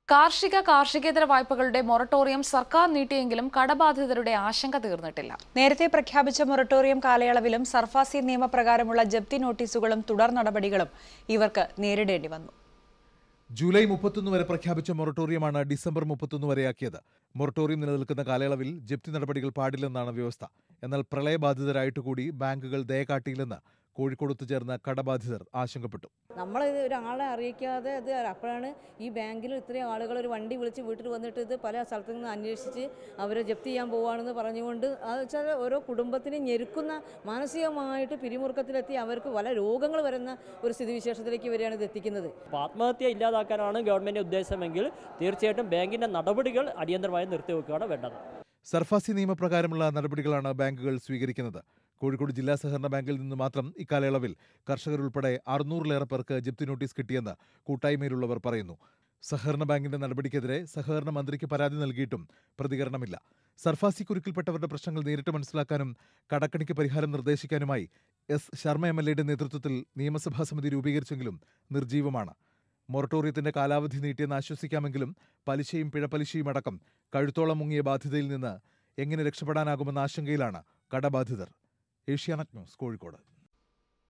കാർഷികേതര വായ്പകളുടെ moratorium സർക്കാർ നീട്ടിയെങ്കിലും കടബാധിതരുടെ ആശങ്ക തീർന്നിട്ടില്ല. നേരത്തെ പ്രഖ്യാപിച്ച മൊറട്ടോറിയം കാലയളവിലും സർഫാസി നിയമപ്രകാരമുള്ള ജപ്തി നോട്ടീസുകളും തുടർ നടപടികളും ഇവർക്ക് നേരിടേണ്ടി വന്നു. ജൂലൈ 31 വരെ പ്രഖ്യാപിച്ച മൊറട്ടോറിയമാണ് ഡിസംബർ 31 വരെയാക്കിയത്. മൊറട്ടോറിയം നിലനിൽക്കുന്ന കാലയളവിൽ ജപ്തി നടപടികൾ പാടില്ലെന്നാണ് വ്യവസ്ഥ. എന്നാൽ പ്രളയബാധിതരായിട്ടുകൂടി ബാങ്കുകൾ ദയ കാട്ടിയില്ലെന്ന് കോഴിക്കോട് ചേർന്ന കടബാധിതർ ആശങ്കപ്പെട്ടു. നമ്മൾ ഒരാളെ അറിയിക്കാതെ ഇത് അപ്പോഴാണ് ഈ ബാങ്കിൽ ഇത്രയും ആളുകൾ ഒരു വണ്ടി വിളിച്ച് വീട്ടിൽ വന്നിട്ട് ഇത് പല സ്ഥലത്തു നിന്ന് അന്വേഷിച്ച് അവരെ ജപ്തി ചെയ്യാൻ പോവുകയാണെന്ന് പറഞ്ഞുകൊണ്ട് അത് വെച്ചാൽ ഓരോ കുടുംബത്തിനെ ഞെരുക്കുന്ന മാനസികമായിട്ട് പിരിമുറുക്കത്തിലെത്തി അവർക്ക് പല രോഗങ്ങൾ വരുന്ന ഒരു സ്ഥിതിവിശേഷത്തിലേക്ക് വരെയാണ് ഇത് എത്തിക്കുന്നത്. ആത്മഹത്യ ഇല്ലാതാക്കാനാണ് ഗവൺമെന്റ് ഉദ്ദേശമെങ്കിൽ തീർച്ചയായിട്ടും ബാങ്കിന്റെ നടപടികൾ അടിയന്തരമായി നിർത്തിവെക്കുകയാണ് വേണ്ടത്. സർഫാസി നിയമപ്രകാരമുള്ള നടപടികളാണ് ബാങ്കുകൾ സ്വീകരിക്കുന്നത്. കോഴിക്കോട് ജില്ലാ സഹകരണ ബാങ്കിൽ നിന്ന് മാത്രം ഇക്കാലയളവിൽ കർഷകരുൾപ്പെടെ 600-ലേറെ പേർക്ക് ജപ്തി നോട്ടീസ് കിട്ടിയെന്ന് കൂട്ടായ്മയിലുള്ളവർ പറയുന്നു. സഹകരണ ബാങ്കിന്റെ നടപടിക്കെതിരെ സഹകരണ മന്ത്രിക്ക് പരാതി നൽകിയിട്ടും പ്രതികരണമില്ല. സർഫാസി കുരുക്കിൽപ്പെട്ടവരുടെ പ്രശ്നങ്ങൾ നേരിട്ട് മനസ്സിലാക്കാനും കടക്കണിക്ക് പരിഹാരം നിർദ്ദേശിക്കാനുമായി എസ് ശർമ്മ MLAയുടെ നേതൃത്വത്തിൽ നിയമസഭാ സമിതി രൂപീകരിച്ചെങ്കിലും നിർജീവമാണ്. മൊറട്ടോറിയത്തിന്റെ കാലാവധി നീട്ടിയെന്ന് ആശ്വസിക്കാമെങ്കിലും പലിശയും പിഴപ്പലിശയും അടക്കം കഴുത്തോളം മുങ്ങിയ ബാധ്യതയിൽ നിന്ന് എങ്ങനെ രക്ഷപ്പെടാനാകുമെന്ന ആശങ്കയിലാണ് കടബാധിതർ. ഏഷ്യാനെറ്റ് ന്യൂസ്, കോഴിക്കോട്.